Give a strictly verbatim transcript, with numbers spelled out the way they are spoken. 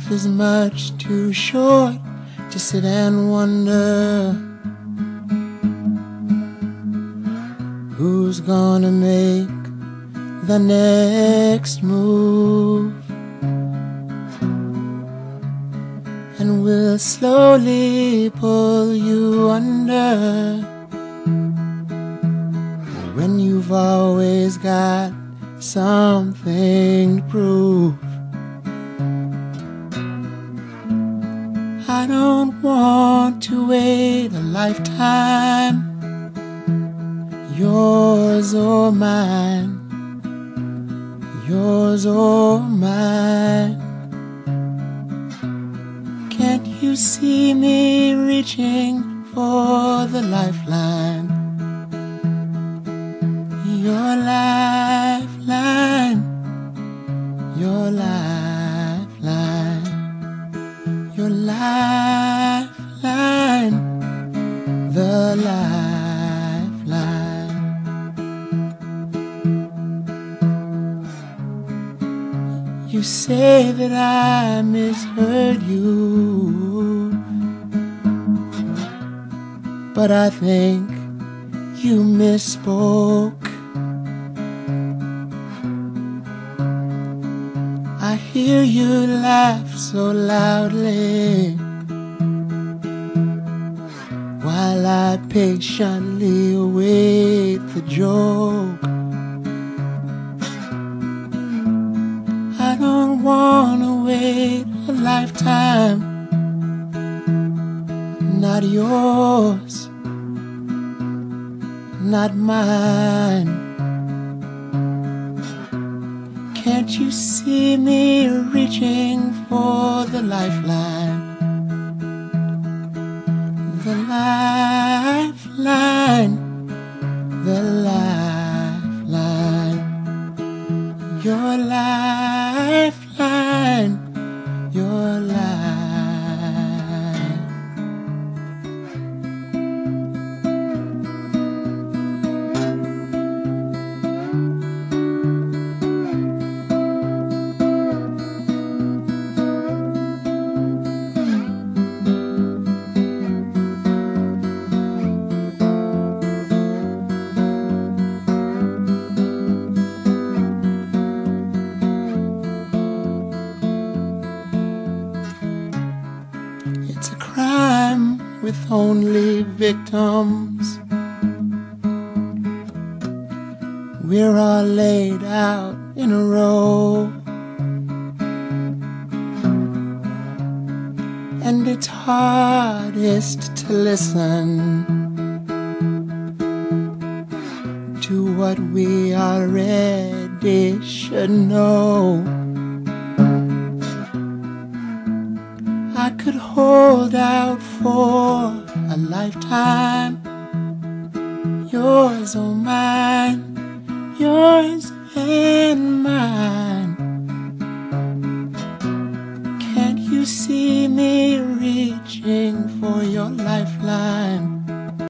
Life is much too short to sit and wonder who's gonna make the next move, and we'll slowly pull you under when you've always got something to prove. I don't want to wait a lifetime, yours or mine, yours or mine. Can't you see me reaching for the lifeline? Your lifeline, your lifeline, your lifeline, the lifeline. You say that I misheard you, but I think you misspoke. I hear you laugh so loudly while I patiently await the joke. I don't wanna wait a lifetime, not yours, not mine. Can't you see me reaching for the lifeline? The lifeline, the lifeline, your lifeline, your lifeline. It's a crime with only victims. We're all laid out in a row, and it's hardest to listen to what we already should know. I could hold out for a lifetime, yours or mine,